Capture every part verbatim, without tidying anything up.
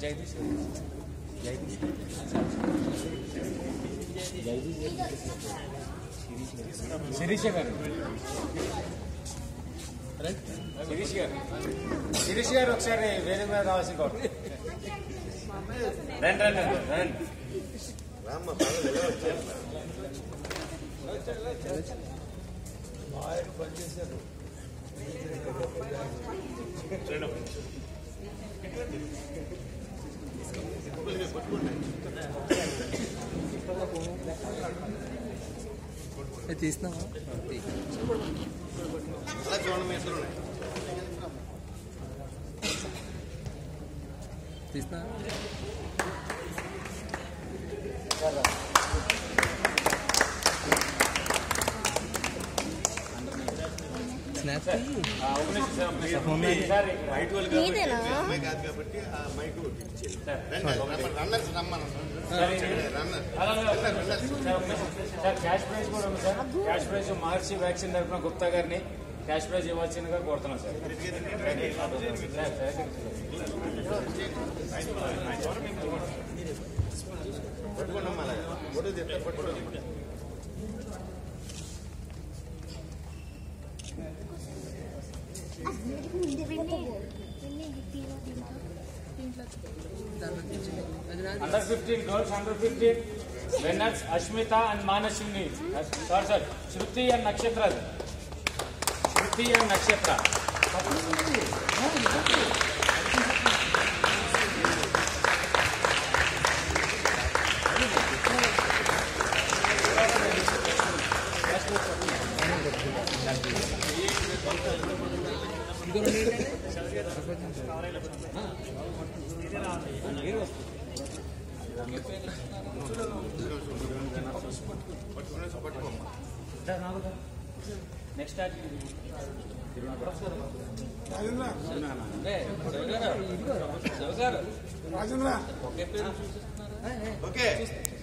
Jagdish. Jagdish. Shirish garu. Right? Shirish garu. Shirish garu ఒకసారి వేరే మీద రావాల్సి కోరు. రండి రండి రండి. రామ్మ బాగా వెళ్ళవచ్చు. బాయ్ పని చేశారు. తీస్తున్నావా తీస్తున్నా స్నాప్ క్యాష్ ప్రైజ్ కూడా ఉంది sir. Cash prize Maharshi vaccine తరఫున గుప్తా గారిని క్యాష్ ప్రైజ్ ఇవ్వాల్సిందిగా కోరుతున్నాం sir. Under fifteen girls, under fifteen winners Ashmita and Manashini. Sorry sir, Shruti and Nakshatra. Shruti and Nakshatra. Next start. Rajendra. Rajendra. Okay.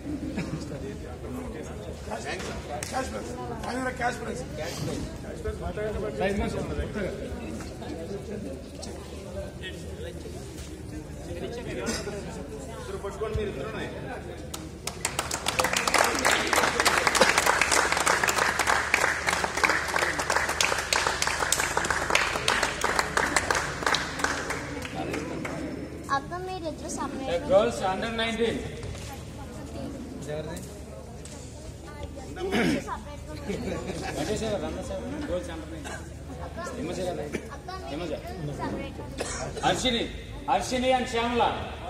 Thanks. Cash prize. Rajendra cash prize. Cash prize. Cash prize. Prize money. Sir, పట్టుకోండి మీరు ఇద్దరునే. The girls under nineteen. Arshini, Arshini and Shyamala.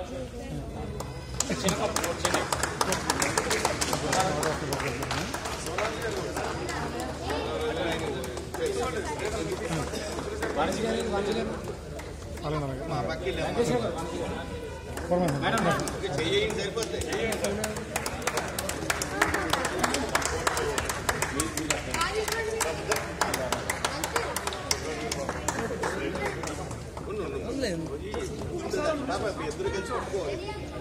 Madam, చెయ్యండి సరిపోతుంది. ఇద్దరు కలిసి పట్టుకోవాలి.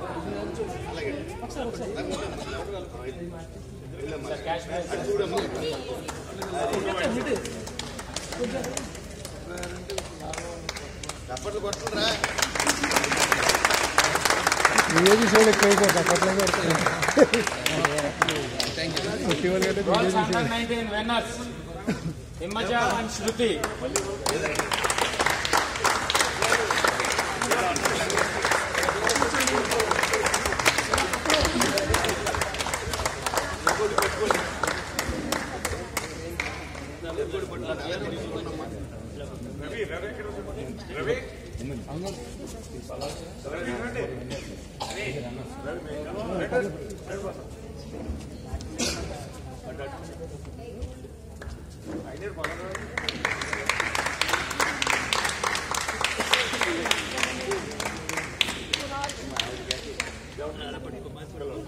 చప్పట్లు కొట్టురా. ఏది చూడ Himaja and Shruti.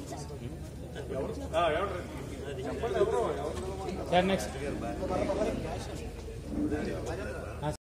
Yeah, next.